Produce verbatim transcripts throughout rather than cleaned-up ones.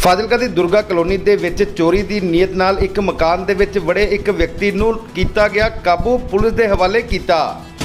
ਫਾਜ਼ਿਲਕਾ ਦੀ Durga colony ਦੇ ਵਿੱਚ ਚੋਰੀ ਦੀ ਨੀਅਤ ਨਾਲ ਇੱਕ ਮਕਾਨ ਦੇ ਵਿੱਚ ਵੜੇ ਇੱਕ ਵਿਅਕਤੀ ਨੂੰ ਕੀਤਾ ਗਿਆ ਕਾਬੂ, ਪੁਲਿਸ ਦੇ ਹਵਾਲੇ ਕੀਤਾ।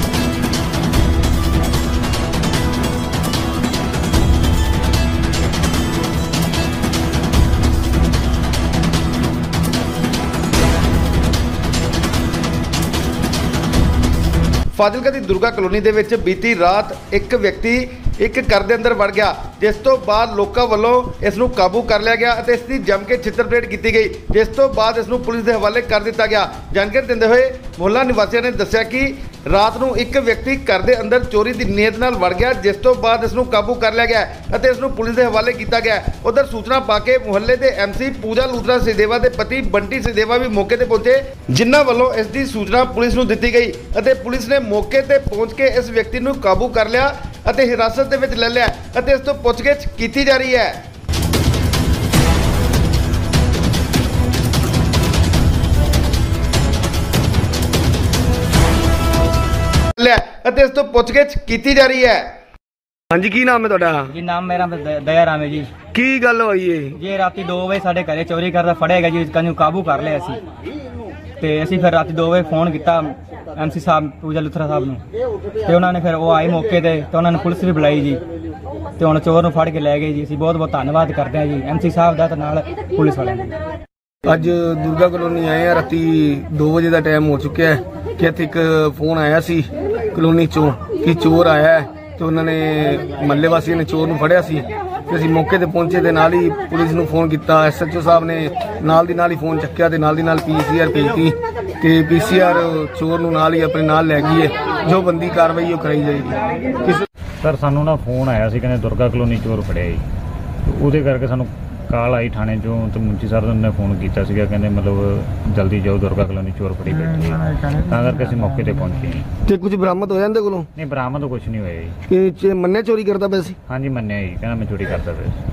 ਫਾਜ਼ਿਲਕਾ ਦੀ ਦੁਰਗਾ ਕਲੋਨੀ ਦੇ ਵਿੱਚ ਬੀਤੀ ਰਾਤ ਇੱਕ ਵਿਅਕਤੀ ਇੱਕ ਘਰ ਦੇ ਅੰਦਰ ਵੜ ਗਿਆ, जिस तो बाद लोगों वालों इसनूं काबू कर लिया गया और इसकी जम के छित्तरपेट की गई, जिस तो बाद इसनूं पुलिस के हवाले कर दिया गया। जानकारी देते हुए मुहल्ला निवासियों ने दस्सिया कि रात नूं एक व्यक्ति घर के अंदर चोरी की नीयत नाल वड़ गया, जिस तो बाद इसनूं काबू कर लिया गया और इसनूं पुलिस के हवाले किया गया। उधर सूचना पा के मुहल्ले के एम सी पूजा लूथरा सिदेवा के पति बंटी सिदेवा भी मौके पर पहुंचे, जिन्हां वालों इसकी सूचना पुलिस नूं दित्ती गई और पुलिस ने मौके पर पहुंच के इस व्यक्ति नूं काबू कर लिया और हिरासत दे विच ले लिया और इस तो पुछगिछ की जा रही है। इस तो पुछगिछ की जा रही है। हाँ जी, की नाम है तुहाडा? जी नाम मेरा दया राम है जी। की गल होई है? जी राती दो बजे साडे घरे चोरी करदा फड़िया गया जी, इसका काबू कर लिया असी ते असी फिर राती दो बजे फोन किया एम सी साहब पूजा लुथरा साहब नूं ते उन्होंने फिर वो आए मौके ते ते उन्होंने पुलिस भी बुलाई जी ते हुण चोर नूं फड़ के लै गए जी। असी बहुत बहुत धन्नवाद करते हैं जी एम सी साहब दा ते नाल पुलिस वाले दा। अज दुर्गा कलोनी आए हैं, राती दो बजे का टाइम हो चुका है कि इत्थे एक फोन आया सी कलोनी चों कि चोर आया है, तो उन्होंने महल्ले वासियों ने चोर नूं फड़िया सी ते असीं मौके ते पहुंचे ते नाल ही पुलिस नूं फोन किया। एस एच ओ साहब ने नाल दी नाल ही फोन चक्या ते नाल दी नाल पी सी आर भेजती ते पी सी आर चोर नूं नाल ही अपने नाल लै गई है, जो बंदी कार्रवाई कराई जाएगी। सर सानू ना फोन आया सी कहने दुर्गा कलोनी चोर फड़िया जी, उहदे करके सानू काल आई थाने चों ते मुंशी सर ने फोन किया सीगा, कहंदे मतलब जल्दी जाओ दुर्गा कलोनी चोर फड़ी बैठी है, तां करके असीं मौके ते पहुंचे हैं। ते कुछ बरामद होया इहदे कोलों? नहीं बरामद कुछ नहीं होया जी। कि मन्ने चोरी करदा पिया सी? हाँ जी मन्निया जी, कहना मैं चोरी करदा पिया।